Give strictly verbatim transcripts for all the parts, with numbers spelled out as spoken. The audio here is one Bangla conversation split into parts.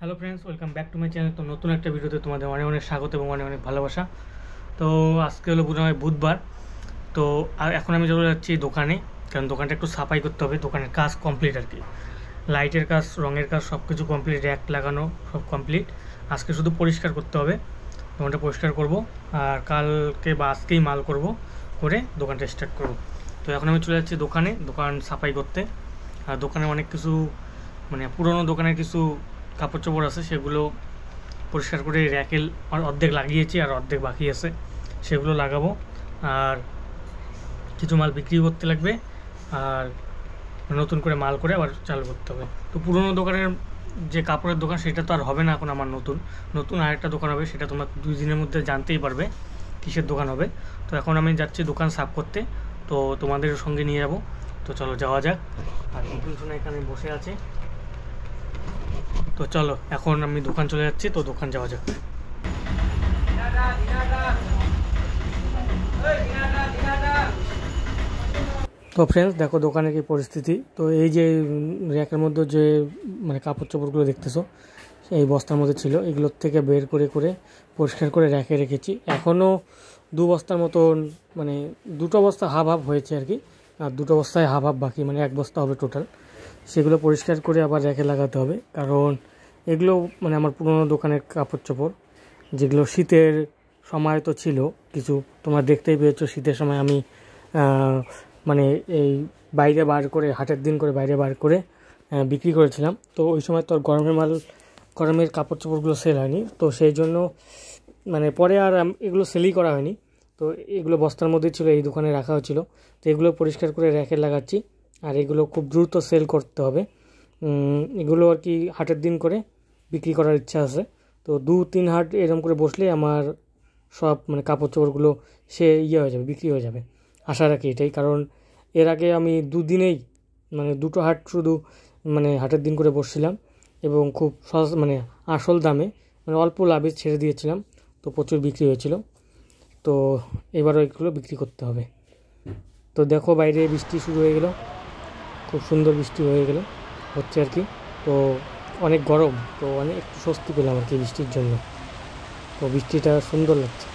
Hello friends, welcome back to my channel. তো নতুন একটা ভিডিওতে তোমাদের অনেক অনেক স্বাগত এবং অনেক অনেক ভালোবাসা। তো আজকে হলো মনে হয় বুধবার। তো আর এখন আমি চলে যাচ্ছি দোকানে, কারণ দোকানটা একটু সাফাই করতে হবে। দোকানের কাজ কমপ্লিট আর কি, লাইটের কাজ, রঙের কাজ সব কিছু কমপ্লিট, র্যাক লাগানো সব কমপ্লিট। আজকে শুধু পরিষ্কার করতে হবে, দোকানটা পরিষ্কার করব আর কালকে বা আজকেই মাল করব, করে দোকানটা স্টার্ট করব। তো এখন আমি চলে যাচ্ছি দোকানে, দোকান সাফাই করতে। আর দোকানে অনেক কিছু মানে পুরনো দোকানের কিছু কাপড় চোপড় আছে, সেগুলো পরিষ্কার করে র্যাকে অর্ধেক লাগিয়েছি আর অর্ধেক বাকি আছে, সেগুলো লাগাবো। আর কিছু মাল বিক্রি করতে লাগবে, আর নতুন করে মাল করে আবার চালু করতে হবে। তো পুরনো দোকানের যে কাপড়ের দোকান সেটা তো আর হবে না, এখন আমার নতুন নতুন আরেকটা দোকান হবে, সেটা তোমরা দুই দিনের মধ্যে জানতেই পারবে কিসের দোকান হবে। তো এখন আমি যাচ্ছি দোকান সাফ করতে, তো তোমাদের সঙ্গে নিয়ে যাব। তো চলো যাওয়া যাক। আর নতুন এখানে বসে আছে, তো চলো এখন আমি দোকান চলে যাচ্ছি, তো দোকান যাওয়া যাক। তো ফ্রেন্ডস দেখো দোকানের কি পরিস্থিতি। তো এই যে র্যাকের মধ্যে যে মানে কাপড় চোপড়গুলো দেখতেছো, এই বস্তার মধ্যে ছিল, এগুলোর থেকে বের করে করে পরিষ্কার করে র্যাকে রেখেছি। এখনও দু বস্তার মতন, মানে দুটো বস্তা হাফ হাফ হয়েছে আর কি, আর দুটো বস্তায় হাফ হাফ বাকি, মানে এক বস্তা হবে টোটাল। সেগুলো পরিষ্কার করে আবার র্যাকে লাগাতে হবে, কারণ এগুলো মানে আমার পুরনো দোকানের কাপড় চোপড়, যেগুলো শীতের সময় তো ছিল কিছু, তোমরা দেখতেই পেয়েছো শীতের সময় আমি মানে এই বাইরে বার করে, হাটের দিন করে বাইরে বার করে বিক্রি করেছিলাম। তো ওই সময় তো আর গরমের মাল, গরমের কাপড় চোপড়গুলো সেল হয়নি, তো সেই জন্য মানে পরে আর এগুলো সেলই করা হয়নি। তো এগুলো বস্তার মধ্যে ছিল, এই দোকানে রাখা হয়েছিল। তো এগুলো পরিষ্কার করে র্যাকে লাগাচ্ছি, আর এগুলো খুব দ্রুত সেল করতে হবে। এগুলো আর কি হাটের দিন করে বিক্রি করার ইচ্ছা আছে। তো দু তিন হাট এরকম করে বসলে আমার সব মানে কাপড় চোপড়গুলো সে ইয়ে হয়ে যাবে, বিক্রি হয়ে যাবে, আশা রাখি এটাই। কারণ এর আগে আমি দুদিনেই মানে দুটো হাট শুধু মানে হাটের দিন করে বসছিলাম, এবং খুব সহজ মানে আসল দামে মানে অল্প লাভে ছেড়ে দিয়েছিলাম, তো প্রচুর বিক্রি হয়েছিল। তো এবারও এগুলো বিক্রি করতে হবে। তো দেখো বাইরে বৃষ্টি শুরু হয়ে গেল, খুব সুন্দর বৃষ্টি হয়ে গেল হচ্ছে আর কি। তো অনেক গরম, তো অনেক একটু স্বস্তি পেলাম আর কি বৃষ্টির জন্য। তো বৃষ্টিটা সুন্দর লাগছে।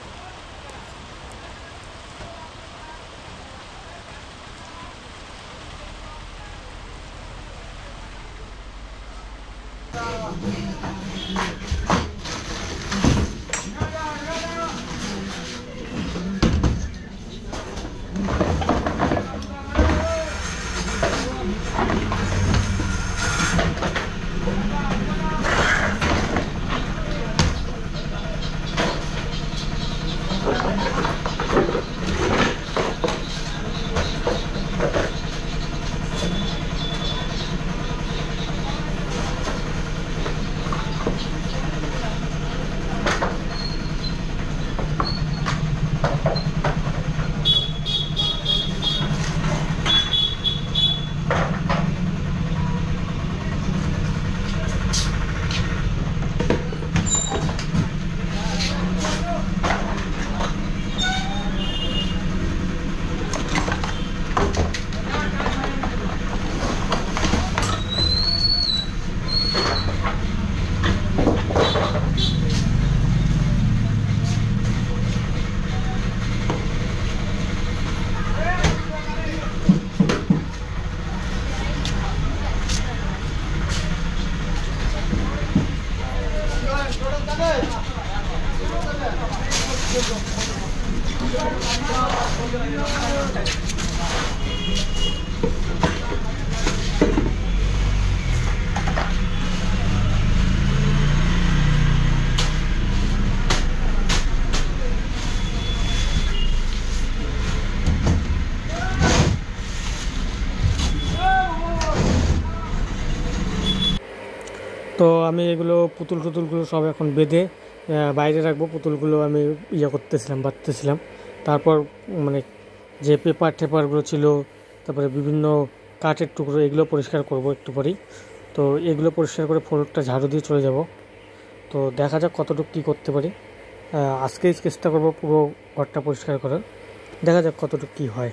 তো আমি এগুলো পুতুল টুতুলগুলো সব এখন বেঁধে বাইরে রাখবো। পুতুলগুলো আমি ইয়ে করতেছিলাম, বাঁধতেছিলাম। তারপর মানে যে পেপার টেপারগুলো ছিল, তারপরে বিভিন্ন কাঠের টুকরো, এগুলো পরিষ্কার করব একটু পরেই। তো এগুলো পরিষ্কার করে ফ্লোরটা ঝাড়ু দিয়ে চলে যাব। তো দেখা যাক কতটুকু কী করতে পারি। আজকেই চেষ্টা করব পুরো ঘরটা পরিষ্কার করার, দেখা যাক কতটুকু কী হয়।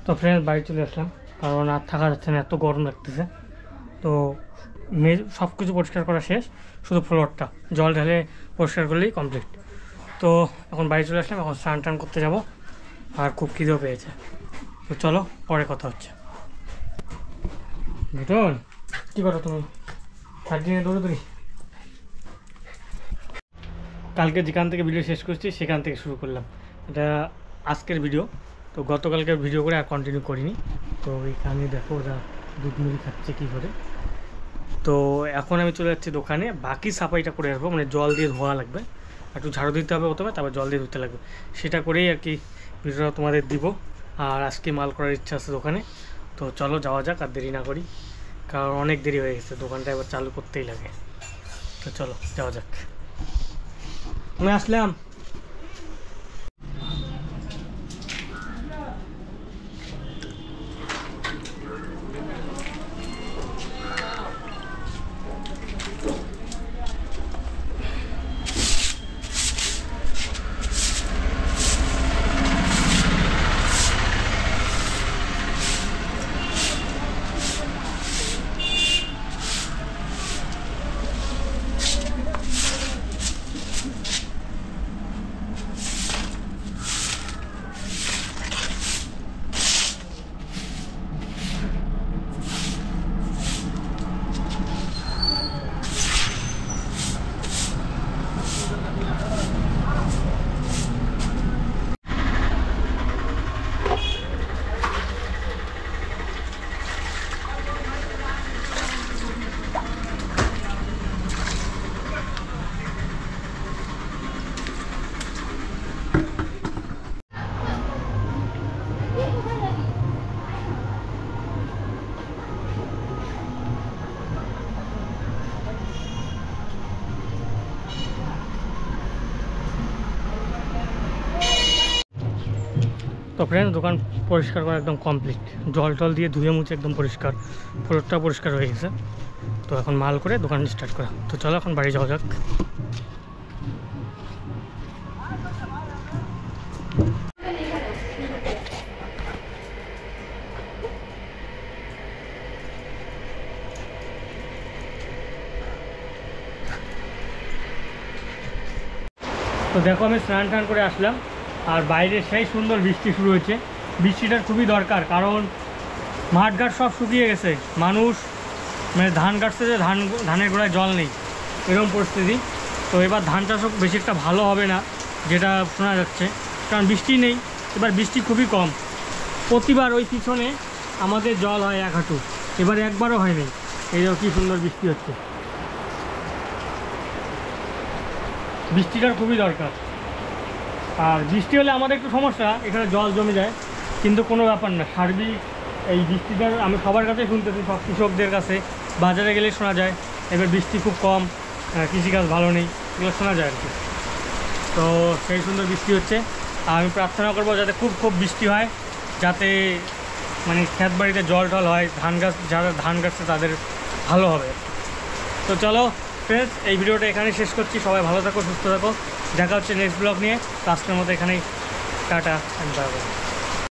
তো ফ্রেন্ডস বাড়ি চলে আসলাম, কারণ আর থাকা যাচ্ছে না, এত গরম লাগতেছে। তো মেজ সব কিছু পরিষ্কার করা শেষ, শুধু ফ্লোরটা জল ঢেলে পরিষ্কার করলেই কমপ্লিট। তো এখন বাড়ি চলে আসলাম, এখন স্নান টান করতে যাব, আর খুব খিদেও পেয়েছে। তো চলো পরে কথা হচ্ছে। বুটন কী করো তুমি? চার দিনে দৌড়ে দৌড়ি। কালকে যেখান থেকে ভিডিও শেষ করছি সেখান থেকে শুরু করলাম, এটা আজকের ভিডিও। তো গতকালকের ভিডিও করে আর কন্টিনিউ করিনি। তো এখানে দেখো ওরা দুধ মুড়ি খাচ্ছে কী করে। তো এখন আমি চলে যাচ্ছি দোকানে, বাকি সাফাইটা করে আসবো, মানে জল দিয়ে ধোয়া লাগবে, একটু ঝাড়ু দিতে হবে প্রথমে, তারপর জল দিয়ে ধুতে লাগবে। সেটা করেই আর কি ভিডিওটা তোমাদের দিব। আর আজকে মাল করার ইচ্ছা আছে দোকানে। তো চলো যাওয়া যাক, আর দেরি না করি, কারণ অনেক দেরি হয়ে গেছে, দোকানটা এবার চালু করতেই লাগে। তো চলো যাওয়া যাক। আমি আসলাম। তো ফ্রেন্ড দোকান পরিষ্কার করা একদম কমপ্লিট, জল টল দিয়ে ধুয়ে মুছে একদম পরিষ্কার, ফ্লোরটা পরিষ্কার হয়ে গেছে। তো এখন মাল করে দোকান স্টার্ট করা। তো চলো এখন বাড়ি যাওয়া যাক। তো দেখো আমি স্নান টান করে আসলাম, আর বাইরে সেই সুন্দর বৃষ্টি শুরু হয়েছে। বৃষ্টিটার খুবই দরকার, কারণ মাঠ ঘাট সব শুকিয়ে গেছে, মানুষ মানে ধান কাটছে যে ধান ধানের গোড়ায় জল নেই, এরকম পরিস্থিতি। তো এবার ধান চাষও বেশি একটা ভালো হবে না, যেটা শোনা যাচ্ছে, কারণ বৃষ্টি নেই। এবার বৃষ্টি খুবই কম, প্রতিবার ওই পিছনে আমাদের জল হয় এক হাঁটু, এবার একবারও হয়নি। এই কী সুন্দর বৃষ্টি হচ্ছে, বৃষ্টিটার খুবই দরকার। আর বৃষ্টি হলে আমাদের একটু সমস্যা, এখানে জল জমে যায়, কিন্তু কোনো ব্যাপার না। সার্বিক এই বৃষ্টিটার আমি সবার কাছে শুনতেছি, সব কৃষকদের কাছে, বাজারে গেলে শোনা যায় এবার বৃষ্টি খুব কম, কৃষিকাজ ভালো নেই, এগুলো শোনা যায় আর কি। তো সেই সুন্দর বৃষ্টি হচ্ছে, আর আমি প্রার্থনা করবো যাতে খুব খুব বৃষ্টি হয়, যাতে মানে ক্ষেত বাড়িতে জল টল হয়, ধান গাছ যারা ধান গাছছে তাদের ভালো হবে। তো চলো ফ্রেন্ডস এই ভিডিওটা এখানেই শেষ করছি, সবাই ভালো থাকো, সুস্থ থাকো, দেখা হচ্ছে নেক্সট ব্লগ নিয়ে। তো আজকের মতো এখানেই টাটা, বাই বাই।